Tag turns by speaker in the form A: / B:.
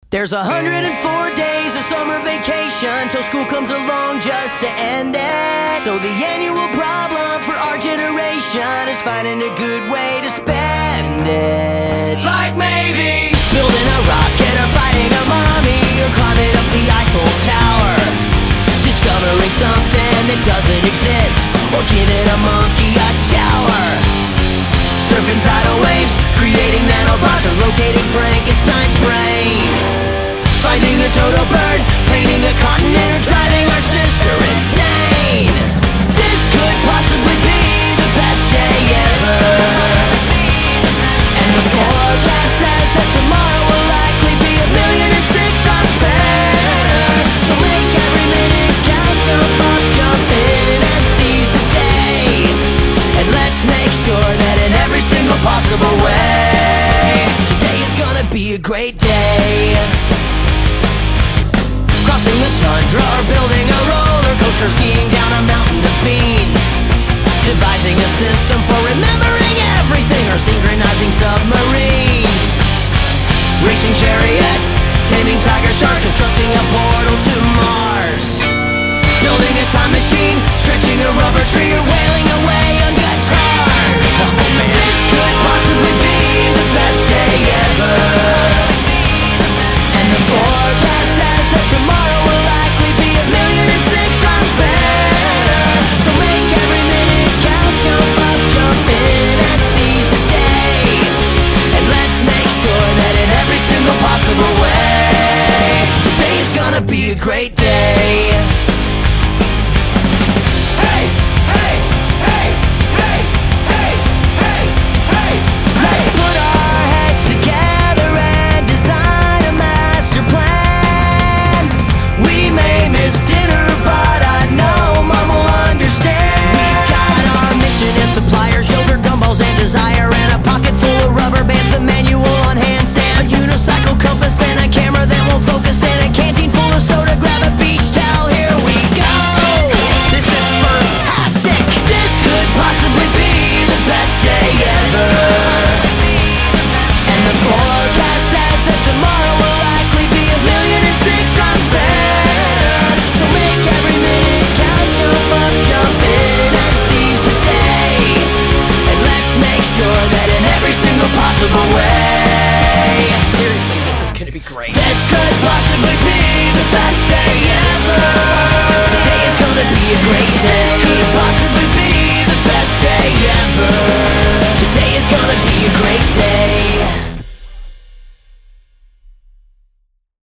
A: There's 104 days of summer vacation till school comes along just to end it. So the annual problem for our generation is finding a good way to spend it. Like maybe building a rocket or fighting a mummy or climbing up the Eiffel Tower, discovering something that doesn't exist or giving a monkey a shower, surfing tidal waves, creating nanobots or locating Frankenstein's brain, finding a dodo bird, painting a continent, or driving our sister insane. This could possibly be the best day ever, and the forecast says that tomorrow will likely be 1,000,006 times better. So make every minute count, jump up, jump in, and seize the day. And let's make sure that in every single possible way, today is gonna be a great day. Crossing the tundra or building a roller coaster, skiing down a mountain of beans, devising a system for remembering everything or synchronizing submarines, racing chariots, taming tiger sharks, constructing a portal to Mars, building a time machine, stretching a rubber tree, or wailing away on guitars. Oh man, this could possibly be the best day ever, and the forecast says that tomorrow will likely be 1,000,006 times better. So make every minute count, jump up, jump in, and seize the day. And let's make sure that in every single possible way, today is gonna be a great day. Hey, hey, hey, hey, hey, hey, hey. Let's put our heads together and design a master plan. We may miss dinner, but I know Mom will understand. We've got our mission and suppliers, yogurt, gumballs, and desire, and a pocket full of rubber bands, the manual on handstands, a unicycle compass, and a camera that won't focus, and a canteen full of soda. Grab a beach towel, here we go. This is fantastic. This could possibly be the best day ever, and the forecast says that tomorrow will likely be 1,000,006 times better. So make every minute count, jump up, jump in, and seize the day. And let's make sure that in every single possible way, seriously, this is gonna be great. This could possibly be the best day ever. Today is gonna be a great day. This could possibly be the best day ever. Today is gonna be a great day.